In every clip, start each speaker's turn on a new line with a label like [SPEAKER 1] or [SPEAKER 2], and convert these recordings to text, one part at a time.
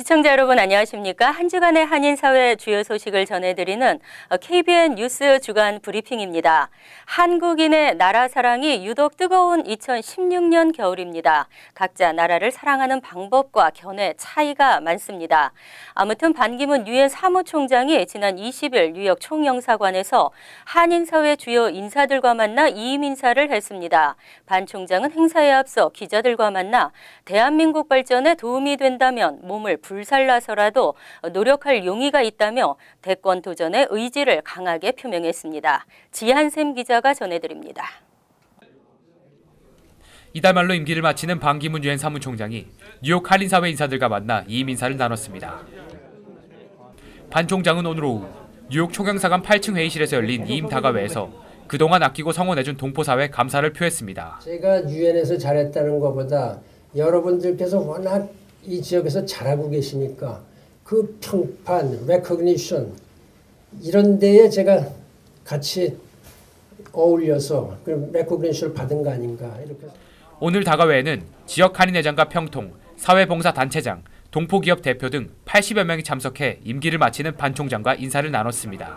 [SPEAKER 1] 시청자 여러분 안녕하십니까? 한 주간의 한인사회 주요 소식을 전해드리는 KBN 뉴스 주간 브리핑입니다. 한국인의 나라 사랑이 유독 뜨거운 2016년 겨울입니다. 각자 나라를 사랑하는 방법과 견해 차이가 많습니다. 아무튼 반기문 유엔 사무총장이 지난 20일 뉴욕 총영사관에서 한인사회 주요 인사들과 만나 이임 인사를 했습니다. 반 총장은 행사에 앞서 기자들과 만나 대한민국 발전에 도움이 된다면 몸을 불살라서라도 노력할 용의가 있다며 대권 도전의 의지를 강하게 표명했습니다. 지한샘 기자가 전해드립니다.
[SPEAKER 2] 이달 말로 임기를 마치는 반기문 유엔 사무총장이 뉴욕 한인사회 인사들과 만나 이임 인사를 나눴습니다. 반 총장은 오늘 오후 뉴욕 총영사관 8층 회의실에서 열린 이임 다가회에서 그동안 아끼고 성원해준 동포사회에 감사를 표했습니다.
[SPEAKER 3] 제가 유엔에서 잘했다는 것보다 여러분들께서 워낙 이 지역에서 잘하고 계시니까 그 평판, 레코그니션 이런 데에 제가 같이 어울려서 그 레코그니션을 받은 거 아닌가 이렇게.
[SPEAKER 2] 오늘 다가회에는 지역 한인회장과 평통, 사회봉사단체장, 동포기업 대표 등 80여 명이 참석해 임기를 마치는 반 총장과 인사를 나눴습니다.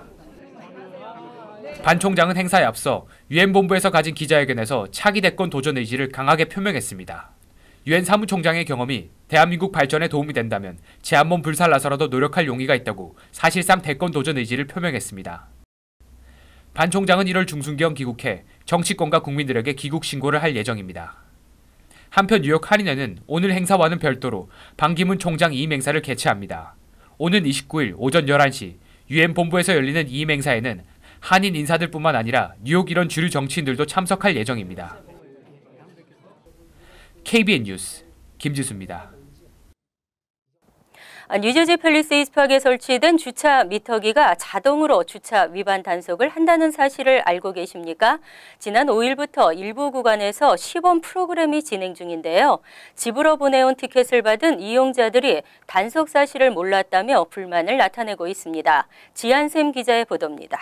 [SPEAKER 2] 반 총장은 행사에 앞서 유엔 본부에서 가진 기자회견에서 차기 대권 도전 의지를 강하게 표명했습니다. 유엔 사무총장의 경험이 대한민국 발전에 도움이 된다면 제 한 몸 불살라서라도 노력할 용의가 있다고 사실상 대권 도전 의지를 표명했습니다. 반 총장은 1월 중순경 귀국해 정치권과 국민들에게 귀국 신고를 할 예정입니다. 한편 뉴욕 한인회는 오늘 행사와는 별도로 반기문 총장 이임 행사를 개최합니다. 오는 29일 오전 11시 유엔 본부에서 열리는 이임 행사에는 한인 인사들뿐만 아니라 뉴욕 일원 주류 정치인들도 참석할 예정입니다. KBN 뉴스 김지수입니다.
[SPEAKER 1] 뉴저지 팰리세이드 파크에 설치된 주차 미터기가 자동으로 주차 위반 단속을 한다는 사실을 알고 계십니까? 지난 5일부터 일부 구간에서 시범 프로그램이 진행 중인데요. 집으로 보내온 티켓을 받은 이용자들이 단속 사실을 몰랐다며 불만을 나타내고 있습니다. 지한샘 기자의 보도입니다.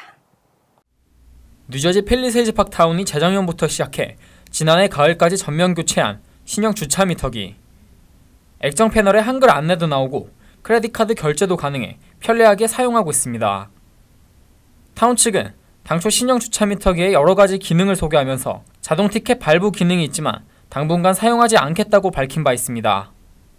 [SPEAKER 4] 뉴저지 팰리세이드 파크 타운이 재작년부터 시작해 지난해 가을까지 전면 교체한 신형 주차 미터기. 액정 패널에 한글 안내도 나오고 크레딧 카드 결제도 가능해 편리하게 사용하고 있습니다. 타운 측은 당초 신형 주차 미터기의 여러 가지 기능을 소개하면서 자동 티켓 발부 기능이 있지만 당분간 사용하지 않겠다고 밝힌 바 있습니다.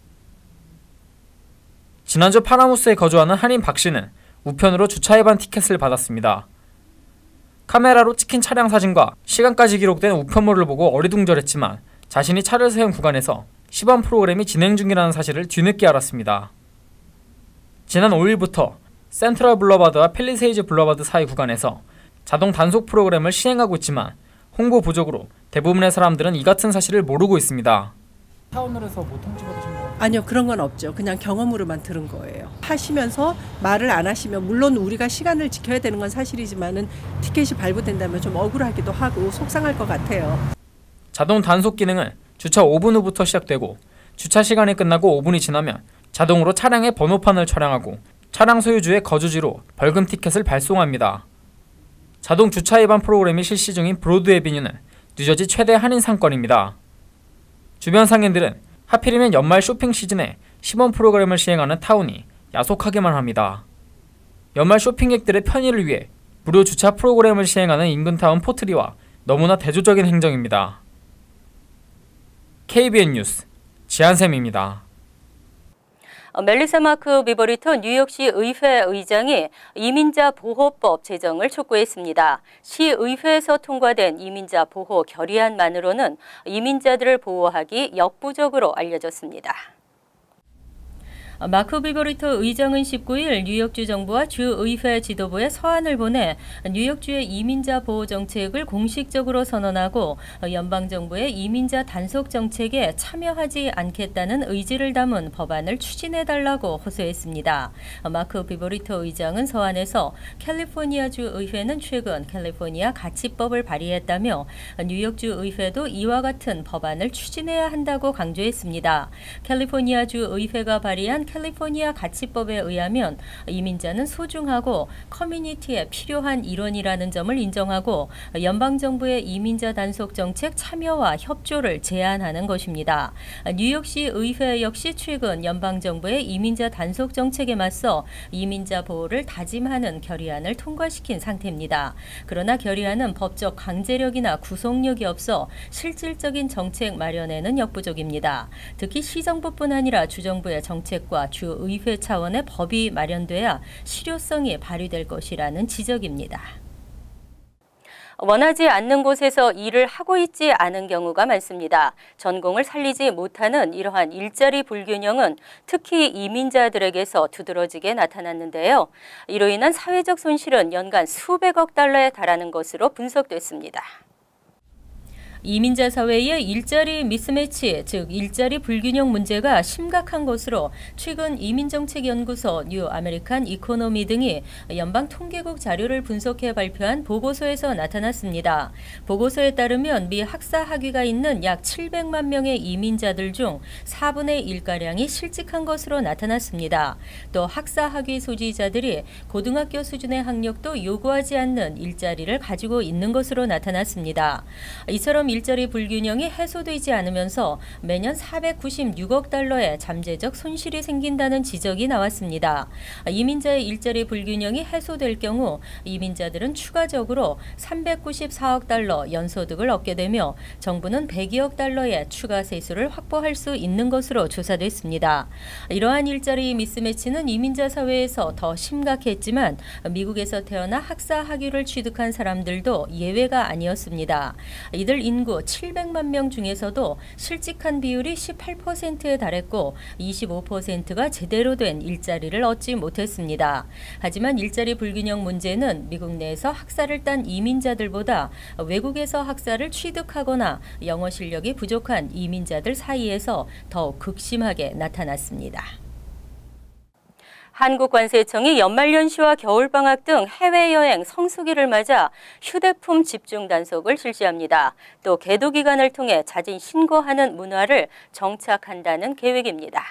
[SPEAKER 4] 지난주 파라무스에 거주하는 한인 박 씨는 우편으로 주차 위반 티켓을 받았습니다. 카메라로 찍힌 차량 사진과 시간까지 기록된 우편물을 보고 어리둥절했지만 자신이 차를 세운 구간에서 시범 프로그램이 진행 중이라는 사실을 뒤늦게 알았습니다. 지난 5일부터 센트럴 블러바드와 팰리세이드 블러바드 사이 구간에서 자동 단속 프로그램을 시행하고 있지만 홍보 부족으로 대부분의 사람들은 이 같은 사실을 모르고 있습니다.
[SPEAKER 5] 타운으로서 뭐 통지받으신 거?
[SPEAKER 6] 아니요, 그런 건 없죠. 그냥 경험으로만 들은 거예요. 하시면서 말을 안 하시면 물론 우리가 시간을 지켜야 되는 건 사실이지만은 티켓이 발부된다면 좀 억울하기도 하고 속상할 것 같아요.
[SPEAKER 4] 자동 단속 기능은 주차 5분 후부터 시작되고 주차 시간이 끝나고 5분이 지나면 자동으로 차량의 번호판을 촬영하고 차량 소유주의 거주지로 벌금 티켓을 발송합니다. 자동 주차 위반 프로그램이 실시 중인 브로드웨이 비뉴는 뉴저지 최대 한인 상권입니다. 주변 상인들은 하필이면 연말 쇼핑 시즌에 시범 프로그램을 시행하는 타운이 야속하기만 합니다. 연말 쇼핑객들의 편의를 위해 무료 주차 프로그램을 시행하는 인근 타운 포트리와 너무나 대조적인 행정입니다. KBN 뉴스 지한샘입니다.
[SPEAKER 1] 멜리사 마크 비버리터 뉴욕시 의회 의장이 이민자 보호법 제정을 촉구했습니다. 시의회에서 통과된 이민자 보호 결의안만으로는 이민자들을 보호하기 역부족으로 알려졌습니다. 마크 비버리터 의장은 19일 뉴욕주 정부와 주의회 지도부에 서한을 보내 뉴욕주의 이민자 보호 정책을 공식적으로 선언하고 연방정부의 이민자 단속 정책에 참여하지 않겠다는 의지를 담은 법안을 추진해달라고 호소했습니다. 마크 비버리터 의장은 서한에서 캘리포니아주 의회는 최근 캘리포니아 가치법을 발의했다며 뉴욕주 의회도 이와 같은 법안을 추진해야 한다고 강조했습니다. 캘리포니아주 의회가 발의한 캘리포니아 가치법에 의하면 이민자는 소중하고 커뮤니티에 필요한 일원이라는 점을 인정하고 연방정부의 이민자 단속 정책 참여와 협조를 제한하는 것입니다. 뉴욕시 의회 역시 최근 연방정부의 이민자 단속 정책에 맞서 이민자 보호를 다짐하는 결의안을 통과시킨 상태입니다. 그러나 결의안은 법적 강제력이나 구속력이 없어 실질적인 정책 마련에는 역부족입니다. 특히 시정부뿐 아니라 주정부의 정책과 주의회 차원의 법이 마련돼야 실효성이 발휘될 것이라는 지적입니다. 원하지 않는 곳에서 일을 하고 있지 않은 경우가 많습니다. 전공을 살리지 못하는 이러한 일자리 불균형은 특히 이민자들에게서 두드러지게 나타났는데요. 이로 인한 사회적 손실은 연간 수백억 달러에 달하는 것으로 분석됐습니다. 이민자 사회의 일자리 미스매치, 즉 일자리 불균형 문제가 심각한 것으로 최근 이민정책연구소, 뉴 아메리칸 이코노미 등이 연방통계국 자료를 분석해 발표한 보고서에서 나타났습니다. 보고서에 따르면 미 학사 학위가 있는 약 700만 명의 이민자들 중 4분의 1가량이 실직한 것으로 나타났습니다. 또 학사 학위 소지자들이 고등학교 수준의 학력도 요구하지 않는 일자리를 가지고 있는 것으로 나타났습니다. 이처럼 일자리 불균형이 해소되지 않으면서 매년 496억 달러의 잠재적 손실이 생긴다는 지적이 나왔습니다. 이민자의 일자리 불균형이 해소될 경우 이민자들은 추가적으로 394억 달러 연소득을 얻게 되며 정부는 102억 달러의 추가 세수를 확보할 수 있는 것으로 조사됐습니다. 이러한 일자리 미스매치는 이민자 사회에서 더 심각했지만 미국에서 태어나 학사 학위를 취득한 사람들도 예외가 아니었습니다. 이들 인구 700만 명 중에서도 실직한 비율이 18%에 달했고 25%가 제대로 된 일자리를 얻지 못했습니다. 하지만 일자리 불균형 문제는 미국 내에서 학사를 딴 이민자들보다 외국에서 학사를 취득하거나 영어 실력이 부족한 이민자들 사이에서 더욱 극심하게 나타났습니다. 한국관세청이 연말연시와 겨울방학 등 해외여행 성수기를 맞아 휴대폰 집중 단속을 실시합니다. 또 계도 기간을 통해 자진 신고하는 문화를 정착한다는 계획입니다.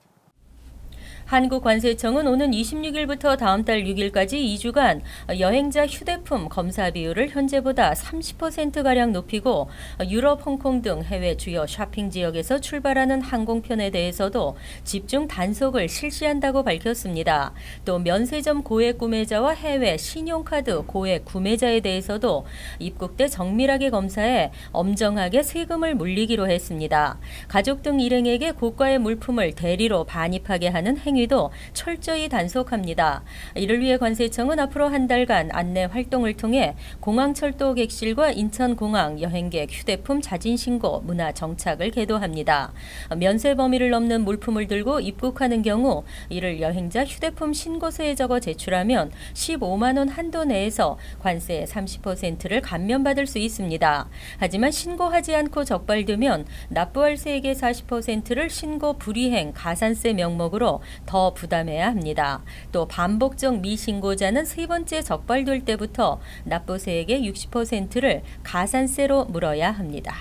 [SPEAKER 1] 한국관세청은 오는 26일부터 다음 달 6일까지 2주간 여행자 휴대폰 검사 비율을 현재보다 30%가량 높이고 유럽, 홍콩 등 해외 주요 쇼핑 지역에서 출발하는 항공편에 대해서도 집중 단속을 실시한다고 밝혔습니다. 또 면세점 고액 구매자와 해외 신용카드 고액 구매자에 대해서도 입국 때 정밀하게 검사해 엄정하게 세금을 물리기로 했습니다. 가족 등 일행에게 고가의 물품을 대리로 반입하게 하는 행위도 철저히 단속합니다. 이를 위해 관세청은 앞으로 한 달간 안내 활동을 통해 공항철도 객실과 인천공항 여행객 휴대폰 자진신고 문화 정착을 계도합니다. 면세 범위를 넘는 물품을 들고 입국하는 경우 이를 여행자 휴대폰 신고서에 적어 제출하면 15만 원 한도 내에서 관세의 30%를 감면받을 수 있습니다. 하지만 신고하지 않고 적발되면 납부할 세액의 40%를 신고 불이행 가산세 명목으로 더 부담해야 합니다. 또 반복적 미신고자는 세 번째 적발될 때부터 납부세액의 60%를 가산세로 물어야 합니다.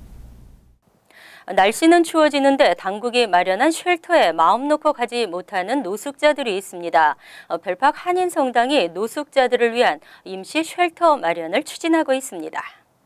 [SPEAKER 1] 날씨는 추워지는데 당국이 마련한 쉘터에 마음 놓고 가지 못하는 노숙자들이 있습니다. 별팍 한인성당이 노숙자들을 위한 임시 쉘터 마련을 추진하고 있습니다.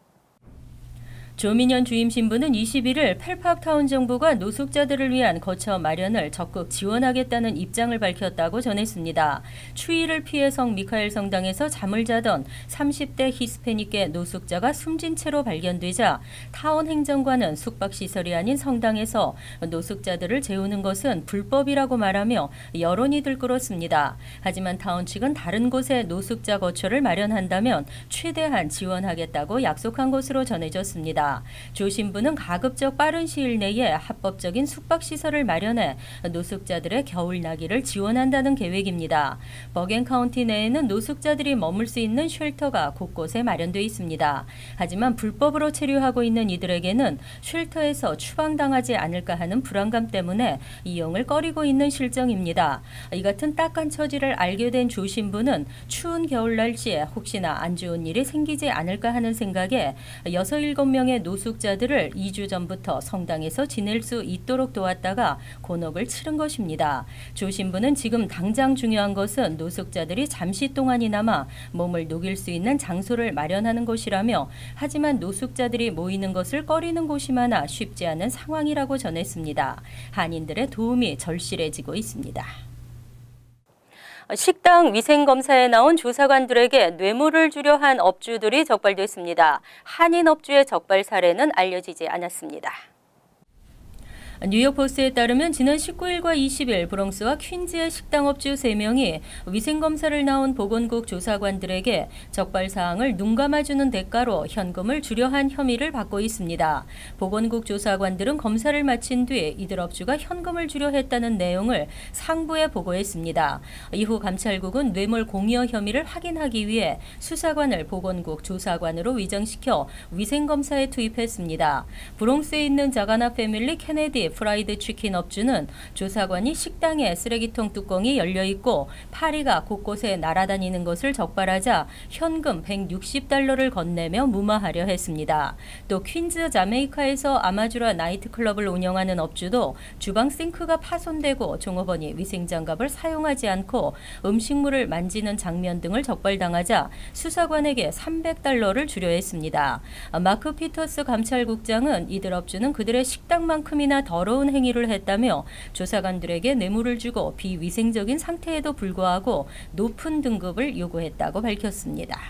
[SPEAKER 1] 조민현 주임 신부는 21일 펠팍타운 정부가 노숙자들을 위한 거처 마련을 적극 지원하겠다는 입장을 밝혔다고 전했습니다. 추위를 피해 성 미카엘 성당에서 잠을 자던 30대 히스패닉계 노숙자가 숨진 채로 발견되자 타운 행정관은 숙박시설이 아닌 성당에서 노숙자들을 재우는 것은 불법이라고 말하며 여론이 들끓었습니다. 하지만 타운 측은 다른 곳에 노숙자 거처를 마련한다면 최대한 지원하겠다고 약속한 것으로 전해졌습니다. 조 신부는 가급적 빠른 시일 내에 합법적인 숙박시설을 마련해 노숙자들의 겨울나기를 지원한다는 계획입니다. 버겐 카운티 내에는 노숙자들이 머물 수 있는 쉘터가 곳곳에 마련되어 있습니다. 하지만 불법으로 체류하고 있는 이들에게는 쉘터에서 추방당하지 않을까 하는 불안감 때문에 이용을 꺼리고 있는 실정입니다. 이 같은 딱한 처지를 알게 된 조 신부는 추운 겨울 날씨에 혹시나 안 좋은 일이 생기지 않을까 하는 생각에 6-7명의 신분의 노숙자들을 2주 전부터 성당에서 지낼 수 있도록 도왔다가 곤혹을 치른 것입니다. 조 신부는 지금 당장 중요한 것은 노숙자들이 잠시 동안이나마 몸을 녹일 수 있는 장소를 마련하는 것이라며, 하지만 노숙자들이 모이는 것을 꺼리는 곳이 많아 쉽지 않은 상황이라고 전했습니다. 한인들의 도움이 절실해지고 있습니다. 식당 위생검사에 나온 조사관들에게 뇌물을 주려 한 업주들이 적발됐습니다. 한인 업주의 적발 사례는 알려지지 않았습니다. 뉴욕포스트에 따르면 지난 19일과 20일 브롱스와 퀸즈의 식당업주 3명이 위생검사를 나온 보건국 조사관들에게 적발사항을 눈감아주는 대가로 현금을 주려 한 혐의를 받고 있습니다. 보건국 조사관들은 검사를 마친 뒤 이들 업주가 현금을 주려 했다는 내용을 상부에 보고했습니다. 이후 감찰국은 뇌물 공여 혐의를 확인하기 위해 수사관을 보건국 조사관으로 위정시켜 위생검사에 투입했습니다. 브롱스에 있는 자가나 패밀리 케네디 프라이드 치킨 업주는 조사관이 식당에 쓰레기통 뚜껑이 열려있고 파리가 곳곳에 날아다니는 것을 적발하자 현금 $160를 건네며 무마하려 했습니다. 또 퀸즈 자메이카에서 아마주라 나이트클럽을 운영하는 업주도 주방 싱크가 파손되고 종업원이 위생장갑을 사용하지 않고 음식물을 만지는 장면 등을 적발당하자 수사관에게 $300를 주려 했습니다. 마크 피터스 감찰국장은 이들 업주는 그들의 식당만큼이나 더러운 행위를 했다며 조사관들에게 뇌물을 주고 비위생적인 상태에도 불구하고 높은 등급을 요구했다고 밝혔습니다.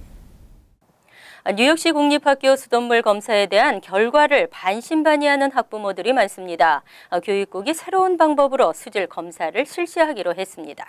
[SPEAKER 1] 뉴욕시 공립학교 수돗물 검사에 대한 결과를 반신반의하는 학부모들이 많습니다. 교육국이 새로운 방법으로 수질 검사를 실시하기로 했습니다.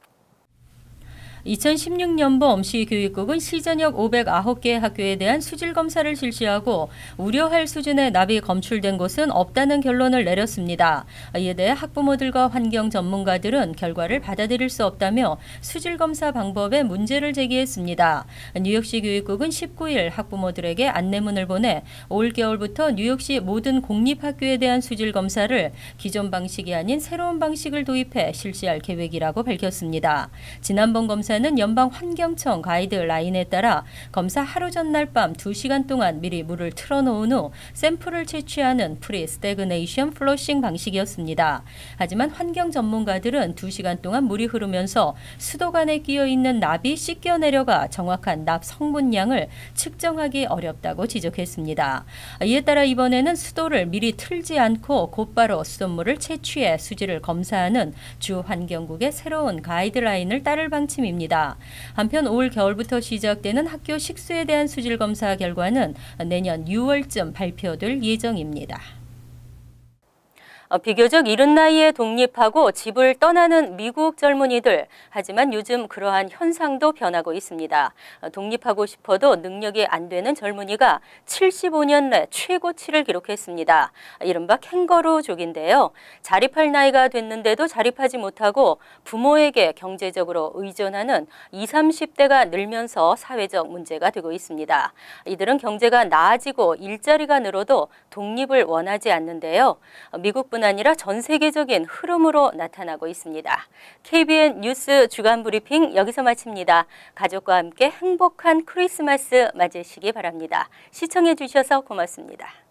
[SPEAKER 1] 2016년범 시교육국은 시전역 509개 학교에 대한 수질 검사를 실시하고 우려할 수준의 납이 검출된 곳은 없다는 결론을 내렸습니다. 이에 대해 학부모들과 환경 전문가들은 결과를 받아들일 수 없다며 수질 검사 방법에 문제를 제기했습니다. 뉴욕시 교육국은 19일 학부모들에게 안내문을 보내 올 겨울부터 뉴욕시 모든 공립학교에 대한 수질 검사를 기존 방식이 아닌 새로운 방식을 도입해 실시할 계획이라고 밝혔습니다. 지난번 검사는 연방 환경청 가이드라인에 따라 검사 하루 전날 밤 2시간 동안 미리 물을 틀어놓은 후 샘플을 채취하는 프리-스태그네이션 플러싱 방식이었습니다. 하지만 환경 전문가들은 2시간 동안 물이 흐르면서 수도관에 끼어있는 납이 씻겨 내려가 정확한 납 성분량을 측정하기 어렵다고 지적했습니다. 이에 따라 이번에는 수도를 미리 틀지 않고 곧바로 수돗물을 채취해 수질을 검사하는 주 환경국의 새로운 가이드라인을 따를 방침입니다. 한편 올 겨울부터 시작되는 학교 식수에 대한 수질 검사 결과는 내년 6월쯤 발표될 예정입니다. 비교적 이른 나이에 독립하고 집을 떠나는 미국 젊은이들. 하지만 요즘 그러한 현상도 변하고 있습니다. 독립하고 싶어도 능력이 안 되는 젊은이가 75년 내 최고치를 기록했습니다. 이른바 캥거루족인데요. 자립할 나이가 됐는데도 자립하지 못하고 부모에게 경제적으로 의존하는 20, 30대가 늘면서 사회적 문제가 되고 있습니다. 이들은 경제가 나아지고 일자리가 늘어도 독립을 원하지 않는데요. 미국뿐 아니라 전 세계적인 흐름으로 나타나고 있습니다. KBN 뉴스 주간 브리핑 여기서 마칩니다. 가족과 함께 행복한 크리스마스 맞으시기 바랍니다. 시청해 주셔서 고맙습니다.